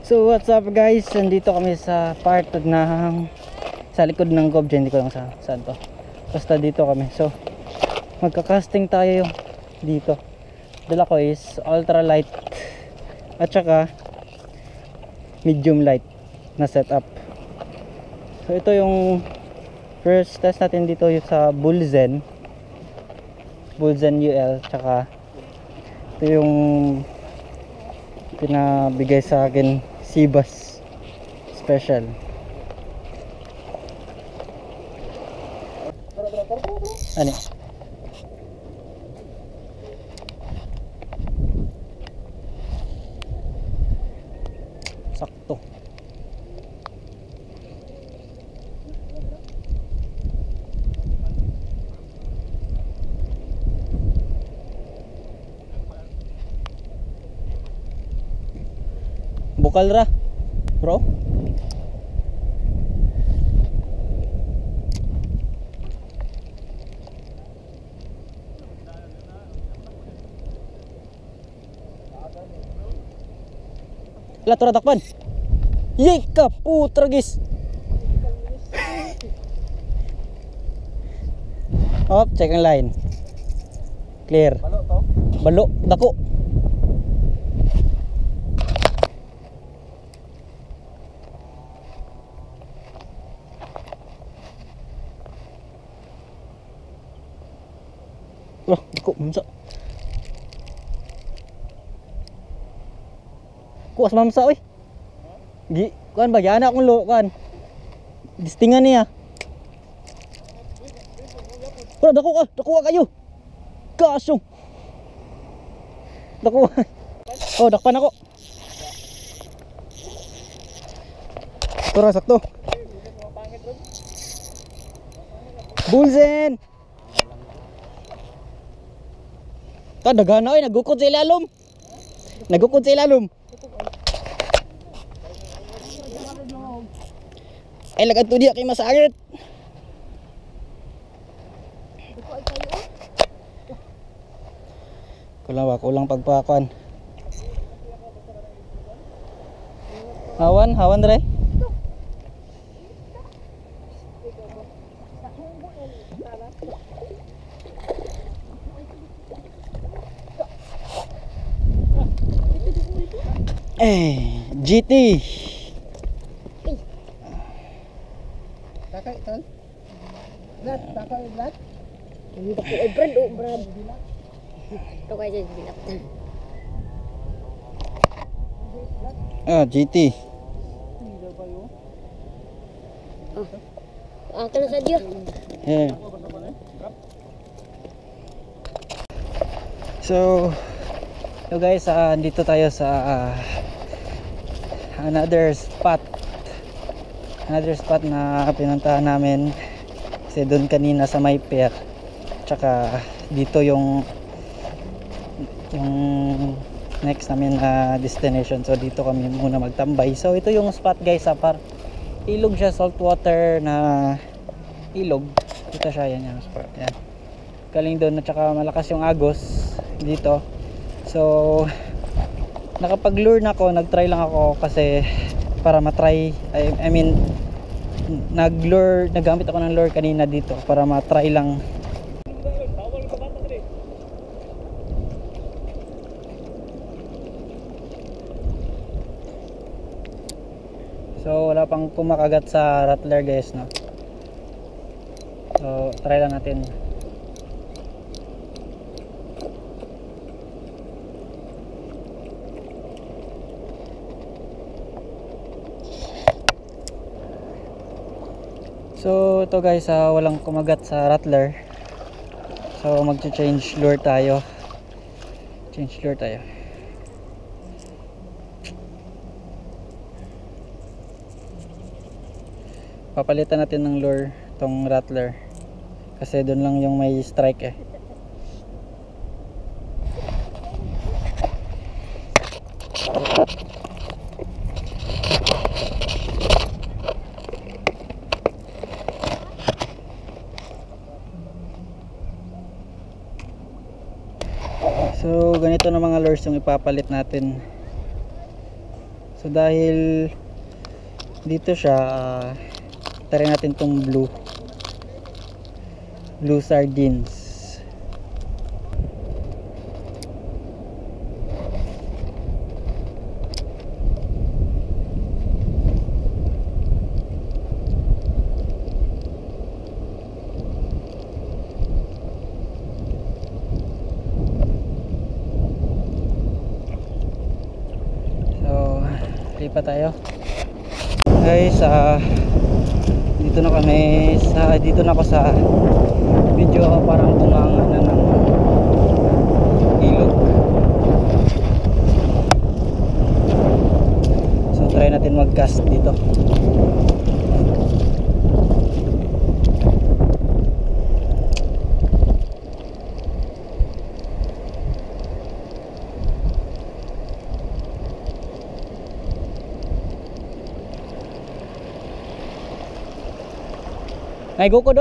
So what's up guys, nandito kami sa part ng sa likod ng Gobja, hindi ko lang saan to, basta dito kami. So magka-casting tayo dito. Dala ko is ultralight at saka medium light na setup. So ito yung first test natin dito sa Bullzen UL, tsaka ito yung pinabigay sa akin Sibas Special. Ano? Sakto. Bukal ra, bro. Ala, tura takpan. Yay ka putra gis. Op, check ang line. Clear. Balo to. Balo, dako. Loh, dako mamsa. Kuas mamsa oy. Gi, kuan ba yana akong lo kuan. Distingan niya. Bro, dako ka kayo. Kasyong. Dako. Oh, dakpan ako. Tura sakto. Bullzen. Dagana oy, nagukod sa ilalom. Nagukod sa ilalom. Ay lagad to diya kay masakit. Kulang pagpakuan. Hawan dre. GT. Takay tal. Brad, takay Brad. Hindi ko Brad. To kay bilap. GT. Kana sa dia. So guys, dito tayo sa another spot na pinuntahan namin kasi doon kanina sa may pier, tsaka dito yung next namin na destination. So dito kami muna magtambay. So ito yung spot guys, ilog siya, saltwater na ilog. Ito siya, yan yung spot yan. Galing doon, at saka malakas yung agos dito. So nakapag-lure na ako, nag-try lang ako kasi para matry, I mean nagamit ako ng lure kanina dito para matry lang. So wala pang kumakagat sa rattler guys, no? So try lang natin. So ito guys, walang kumagat sa rattler. So mag-change lure tayo. Papalitan natin ng lure tong rattler kasi doon lang yung may strike eh. So ganito na mga lures yung ipapalit natin. So So dahil dito siya, try natin tong blue sardines. Lipat tayo guys. Dito na ako sa video, parang tumanga na ng ilog. So try natin mag-cast dito. Naigo ko do.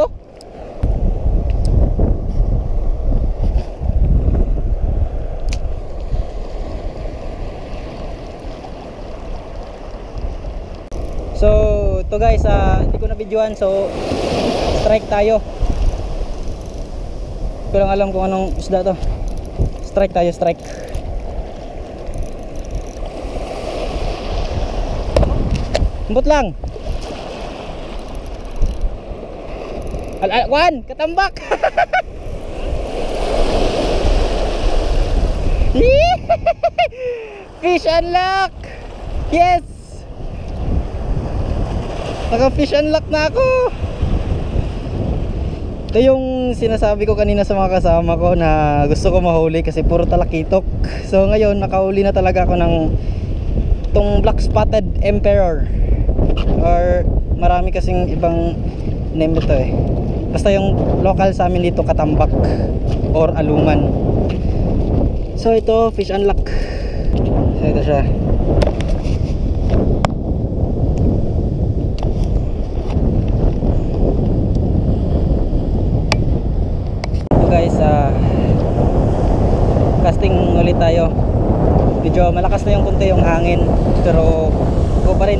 So ito guys, hindi ko na videoan, so strike tayo. Hindi ko lang alam kung anong isda to. Strike tayo, strike. Ambot lang. Wan, katambak. Fish unlock. Yes. Naka fish unlock na ako. Ito yung sinasabi ko kanina sa mga kasama ko na gusto ko mahuli kasi puro talakitok. So ngayon nakahuli na talaga ako ng tong black spotted emperor, or marami kasing ibang name nito eh. Basta yung local sa amin dito, katambak or aluman. So ito, fish unlock. So ito siya. Ito guys, casting ulit tayo. Medyo malakas na yung konti yung hangin, pero go pa rin.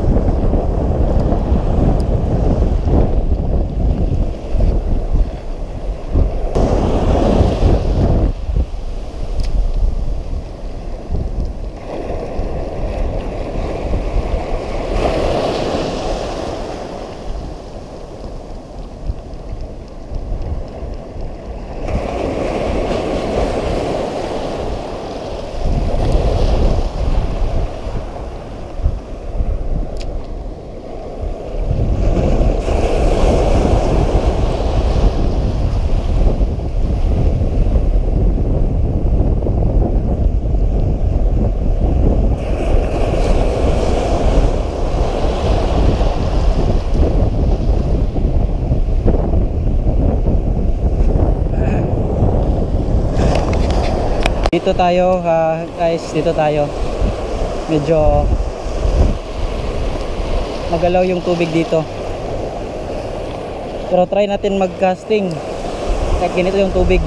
Dito tayo guys, dito tayo. Medyo magalaw yung tubig dito. Pero try natin mag-casting kahit ganito yung tubig.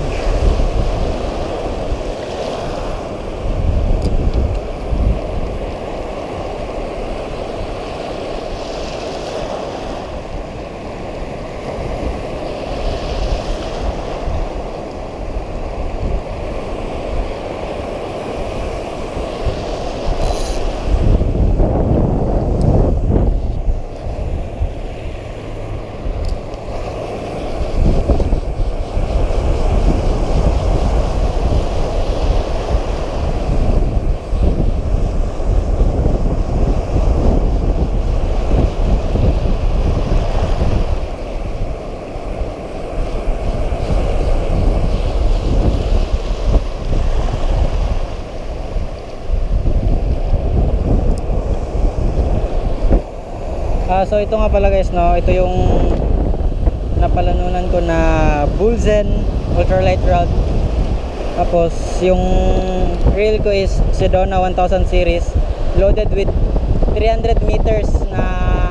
So ito nga pala guys, no, ito yung napalanunan ko na Bulzen ultralight rod. Tapos yung reel ko is Sedona 1000 series, loaded with 300 meters na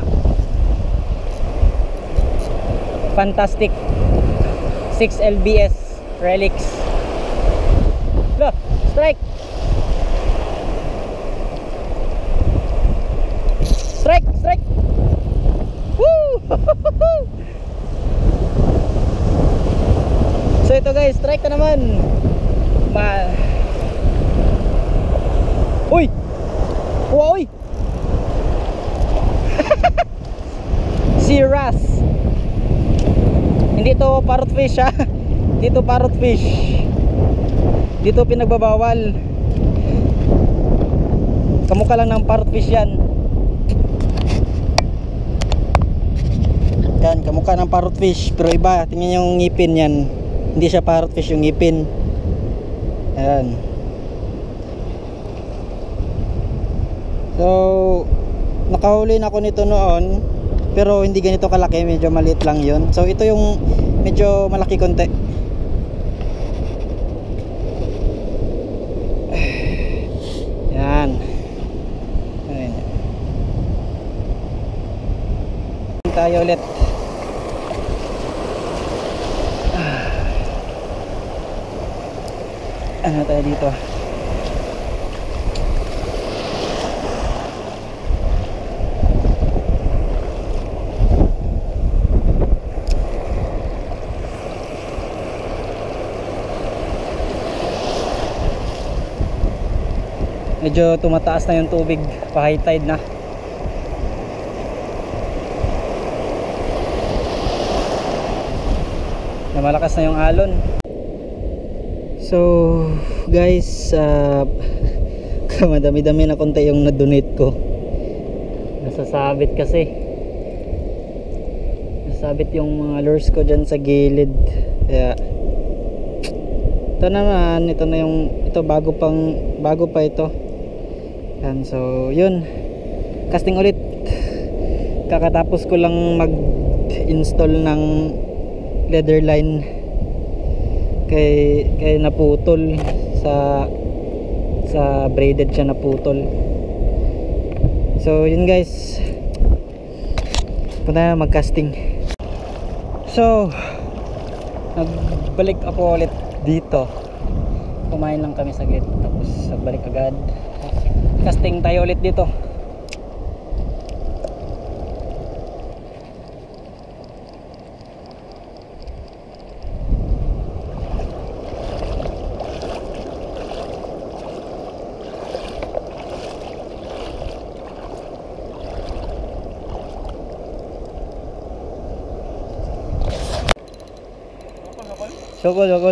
Fantastic 6 LBS Relics. Look, strike. strike na naman. Uy! Uy! Sea wrasse. Hindi to parrot fish ha. Dito parrot fish. Dito pinagbabawal. Kamukha lang ng parrot fish yan. Yan, kamukha ng parrot fish. Pero iba, tingnan yung ngipin yan. Hindi siya parrot fish yung ngipin. Ayan. So, nakahuli na ako nito noon. Pero hindi ganito kalaki, medyo maliit lang yun. So, ito yung medyo malaki konti. Yan. Ayan. Tayo ulit. Ano tayo dito? Medyo tumataas na yung tubig, pa high tide na. Malakas na yung alon. So guys, madami-dami na konti yung na-donate ko. Nasasabit kasi. Nasabit yung mga lures ko dyan sa gilid. Kaya ito naman, ito na yung, ito bago pa ito. Yan, so yun, casting ulit. Kakatapos ko lang mag-install ng leather line kay naputol sa braided siya, naputol. So yun guys, punta na mag-casting. So nagbalik ako ulit dito, kumain lang kami saglit tapos nagbalik agad. Casting tayo ulit dito. Sokol, sokol.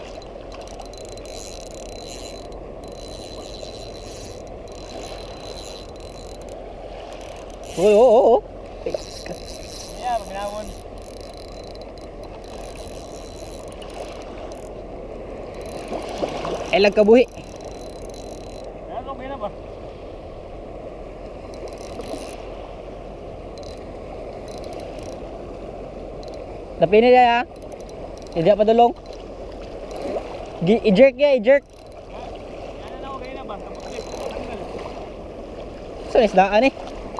Oo. Yeah, binawon. Ay lagkabuhi. Ano ba ba? Tapi ini dia ya. Hindi pa dulong. I-jerk ya, i-jerk. Ano na okay na ba? So isdaan eh.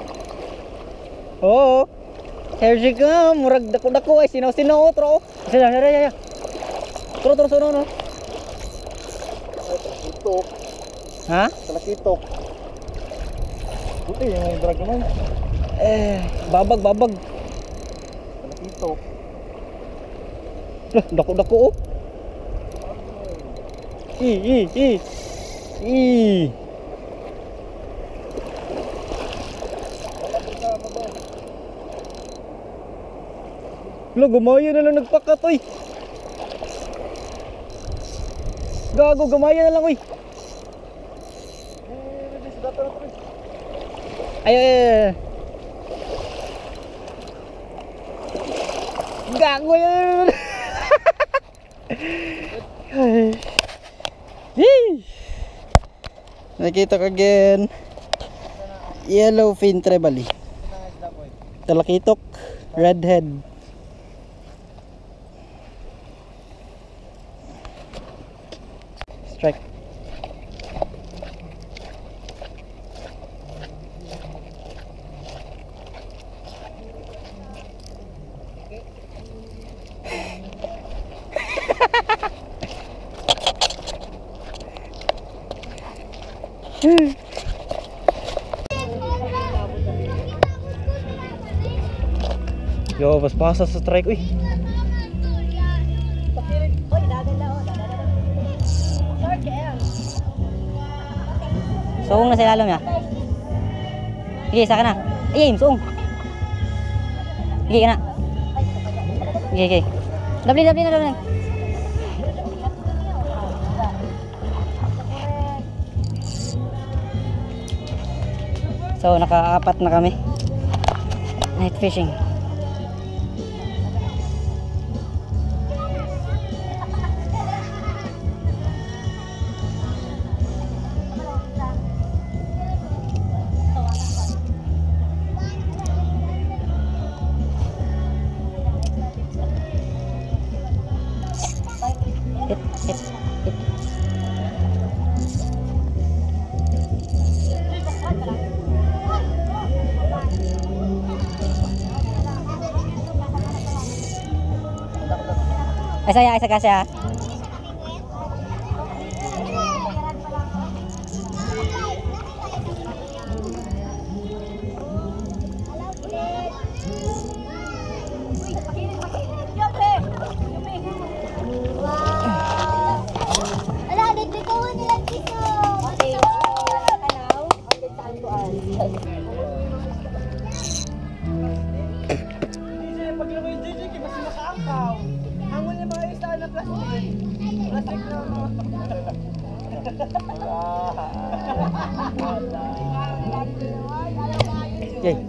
Oo. Sergi ka, murag dako-dako ay sinaw-sinaw tro. Sada. Tro no. Talakitok. Ha? Talakitok. Buti yung drag naman. Babag. Talakitok. Lah, dako-dako oh. I. Lo, gumaya na lang nagpakat oy. Gago, gumaya na lang oy. Ay. Gago yan. Nakita ko again. Yellowfin trevally. Talakitok, redhead. Strike. Yo, pas pasa sa strike uy. Oy, dagan na. Suong na sa ilalim ya. Sige, isa ka na. Ay, suong. Sige ka na. Sige. Dabli. So, naka-apat na kami. Night fishing. Hit. Isa kasi ha. Pag mo yung JJ, kasi nakaangkaw. Hangon niya mga isa na plastic. Plastic na Okay.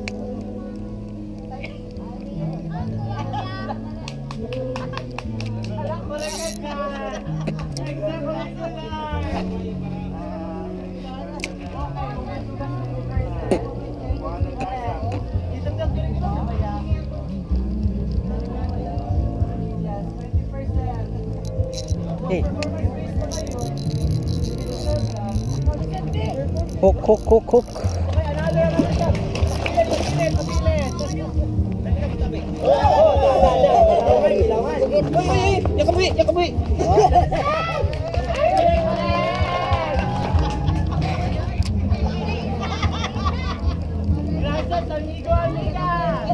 Hey. Hook. Yakaboy. Gracias, amiga.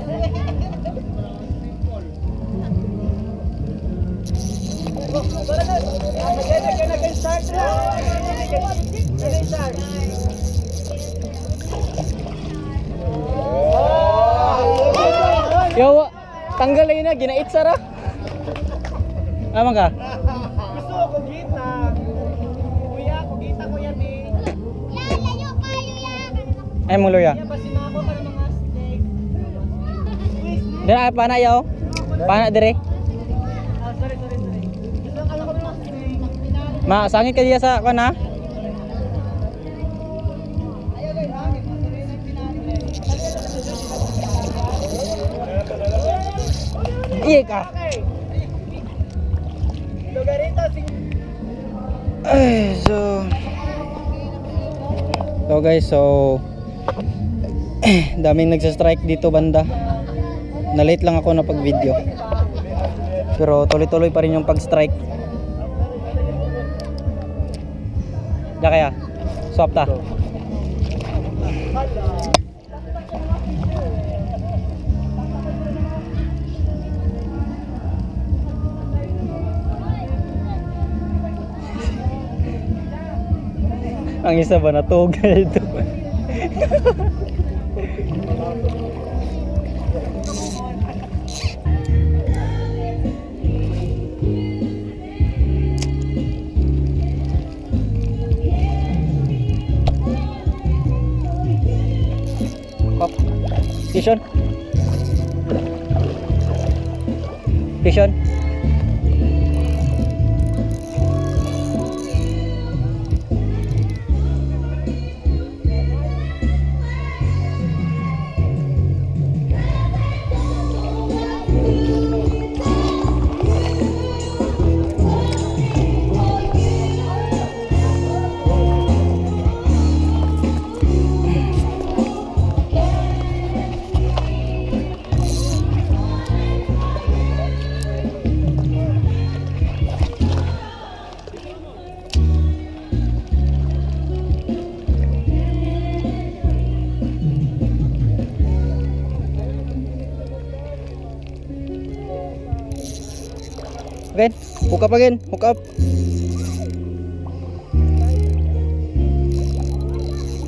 Yo, tanggal na yun na, ginait sara. Aman ka? Gusto ko kita. Kuya, kita ko yan eh. Layo kayo yan. Ay, mong luya. Basi na ako para mga steak. Dira, pana yaw. Pana dire. Sorry. Gusto ka lang ko ng steak. Ma, sangit ka diya sa kana. Iya ka. So guys, daming nagsa-strike dito banda. Na-late lang ako na pag-video. Pero tuloy-tuloy pa rin yung pag-strike. Da kaya. Swap ta. Ang isa ba natuga ito? Vision. Again, hook up again, hook up.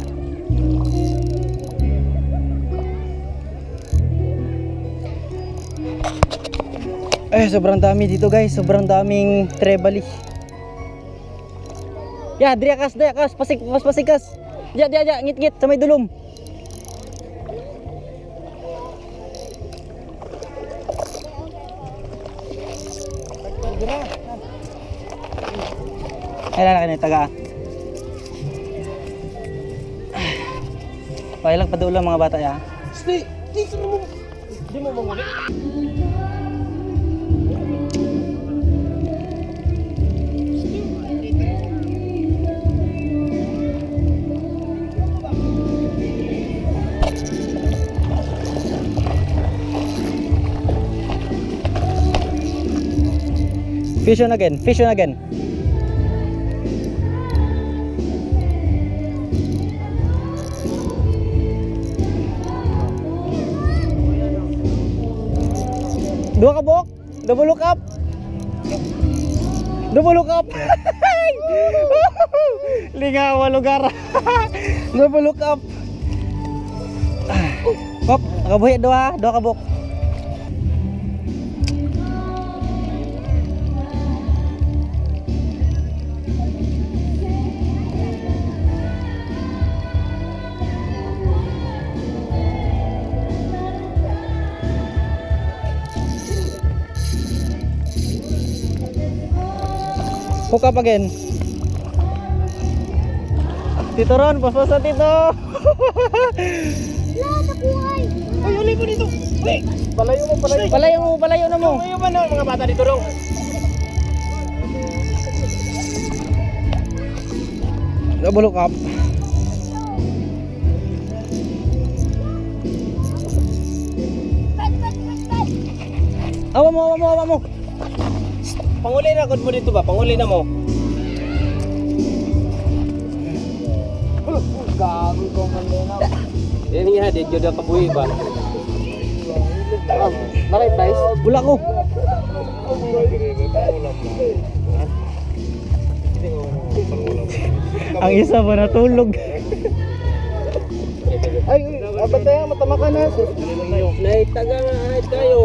sobrang dami dito guys. Sobrang daming trebali. Ya, diakas, pasikas. Ya, ngit-ngit sa may dulom. Ay, lalaki na taga. Pakailang lang padulang mga bata ya. Stay! Dito mo! Di mo manguli. Fish on again. Dua kabok, double look up. Lingawa lugar. Double look up. Hop, nakabuhi dua kabok. Hook up again. Tito Ron, pas-pasan Tito. Wala, nabuhay. Uy, uli mo dito! Uy! Palayo mo! Palayo na mo. Ayaw ba na mga bata dito dong? Double look up. Awa mo. Panguli na kod mo dito ba? Panguli na mo. Gago ko man na. Yan nga, di jud ka buhi ba? Nakay price? Wala ko. Ang isa ba natulog? Ay, abad tayo, matama ka na. Naitaga nga, ay tayo.